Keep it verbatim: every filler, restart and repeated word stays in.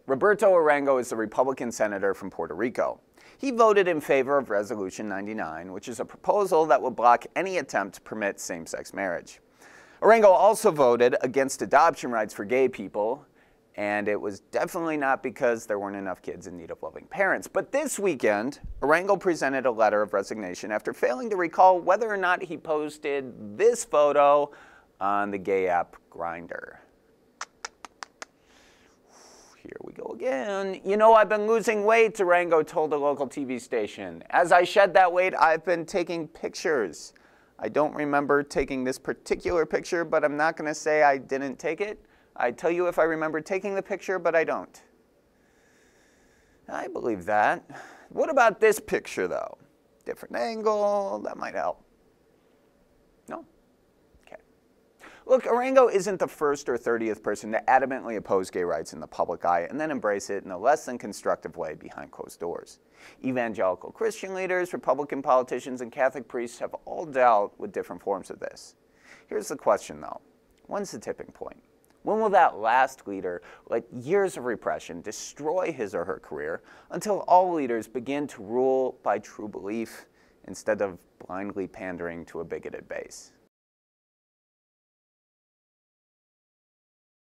Roberto Arango is the Republican senator from Puerto Rico. He voted in favor of Resolution ninety-nine, which is a proposal that would block any attempt to permit same-sex marriage. Arango also voted against adoption rights for gay people, and it was definitely not because there weren't enough kids in need of loving parents. But this weekend, Arango presented a letter of resignation after failing to recall whether or not he posted this photo on the gay app Grindr. Here we go again. You know, I've been losing weight, Arango told a local T V station. As I shed that weight, I've been taking pictures. I don't remember taking this particular picture, but I'm not going to say I didn't take it. I tell you if I remember taking the picture, but I don't. I believe that. What about this picture, though? Different angle, that might help. No? Okay. Look, Arango isn't the first or thirtieth person to adamantly oppose gay rights in the public eye and then embrace it in a less than constructive way behind closed doors. Evangelical Christian leaders, Republican politicians, and Catholic priests have all dealt with different forms of this. Here's the question, though. When's the tipping point? When will that last leader let years of repression destroy his or her career until all leaders begin to rule by true belief instead of blindly pandering to a bigoted base?